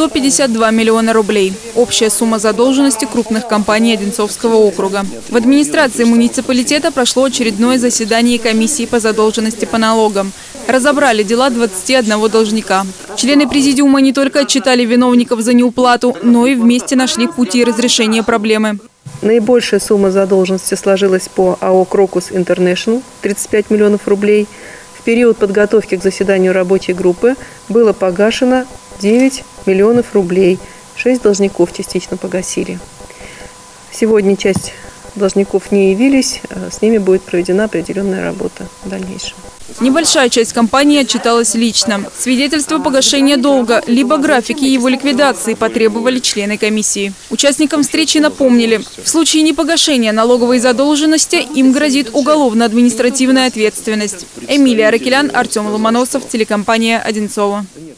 152 миллиона рублей. Общая сумма задолженности крупных компаний Одинцовского округа. В администрации муниципалитета прошло очередное заседание комиссии по задолженности по налогам. Разобрали дела 21 должника. Члены президиума не только отчитали виновников за неуплату, но и вместе нашли пути разрешения проблемы. Наибольшая сумма задолженности сложилась по АО «Крокус Интернешнл» – 35 миллионов рублей. В период подготовки к заседанию рабочей группы было погашено 9 миллионов рублей. 6 должников частично погасили. Сегодня часть должников не явились, с ними будет проведена определенная работа в дальнейшем. Небольшая часть компании отчиталась лично. Свидетельство погашения долга, либо графики его ликвидации потребовали члены комиссии. Участникам встречи напомнили, в случае непогашения налоговой задолженности им грозит уголовно-административная ответственность. Эмилия Аракелян, Артем Ломоносов, телекомпания «Одинцово».